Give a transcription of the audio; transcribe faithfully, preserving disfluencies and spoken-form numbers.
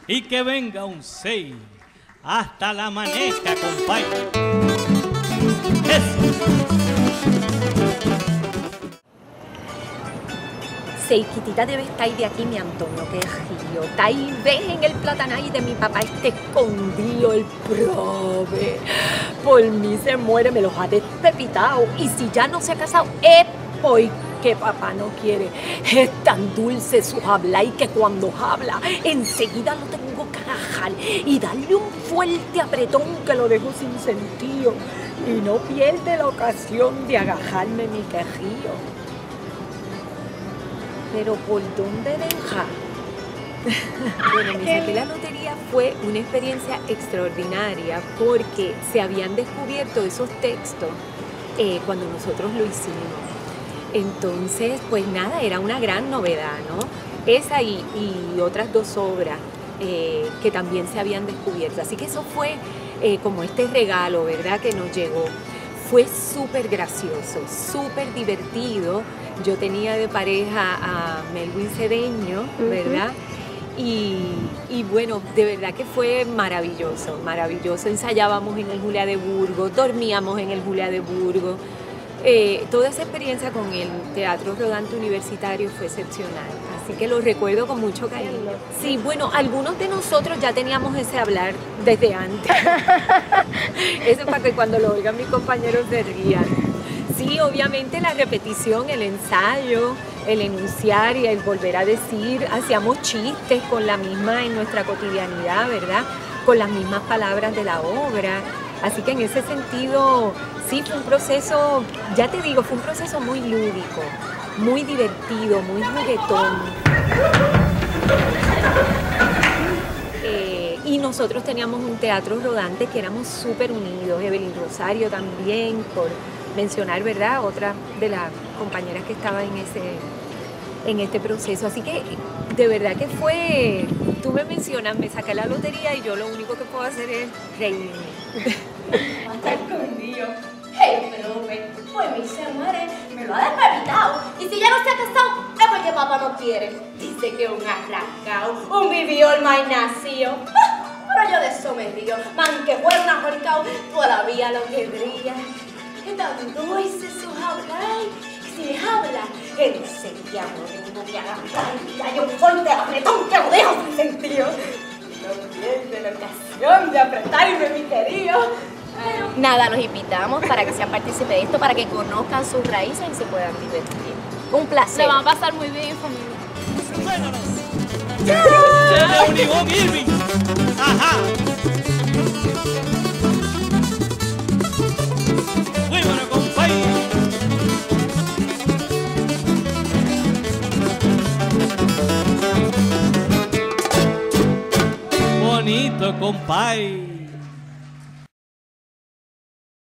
y que venga un seis hasta la maneca, compadre. Eso. Seiquitita debe estar de aquí, mi Antonio, que río. Está ahí, ves en el platanay de mi papá, este escondido, el prove. Por mí se muere, me los ha despepitado. Y si ya no se ha casado, es porque papá no quiere. Es tan dulce su habla y que cuando habla, enseguida lo tengo que agajar y darle un fuerte apretón que lo dejo sin sentido. Y no pierde la ocasión de agajarme mi quejío. Pero ¿por dónde dejar? Bueno, me saqué la lotería, fue una experiencia extraordinaria porque se habían descubierto esos textos eh, cuando nosotros lo hicimos. Entonces, pues nada, era una gran novedad, ¿no? Esa y, y otras dos obras eh, que también se habían descubierto. Así que eso fue eh, como este regalo, ¿verdad?, que nos llegó. Fue súper gracioso, súper divertido. Yo tenía de pareja a Melwin Cedeño, ¿verdad? Uh-huh. y, y bueno, de verdad que fue maravilloso, maravilloso. Ensayábamos en el Juliá de Burgos, dormíamos en el Juliá de Burgos. Eh, toda esa experiencia con el Teatro Rodante Universitario fue excepcional, así que lo recuerdo con mucho cariño. Sí, bueno, algunos de nosotros ya teníamos ese hablar desde antes. Eso es para que cuando lo oigan mis compañeros se rían. Sí, obviamente la repetición, el ensayo, el enunciar y el volver a decir, hacíamos chistes con la misma en nuestra cotidianidad, ¿verdad? Con las mismas palabras de la obra. Así que en ese sentido, sí, fue un proceso, ya te digo, fue un proceso muy lúdico, muy divertido, muy juguetón. Eh, y nosotros teníamos un teatro rodante que éramos súper unidos, Evelyn Rosario también, por mencionar, ¿verdad?, otra de las compañeras que estaba en ese, en este proceso. Así que de verdad que fue, tú me mencionas, me saqué la lotería y yo lo único que puedo hacer es reírme. Está escondido. Hey, pero pues mi se muere, me lo ha despepitado. Y si ya no se ha casado, es porque papá no quiere. Dice que es un arrancao, un viviol más nacido. Pero yo de eso me río. Man, que fuera un arrancao, todavía lo querría. Que tan dulce su hablar. Si les habla, enseguida lo tengo que agarrar y hay un fuerte apretón que lo dejo sin sentido. No pierde la ocasión de apretarme, mi querido. Pero... Nada, los invitamos para que sean partícipes de esto, para que conozcan sus raíces y se puedan divertir. Un placer. Se van a pasar muy bien en familia. ¡Ya! ¡Unigón Irving! ¡Ajá! Muy bueno, compadre. Bonito, compadre.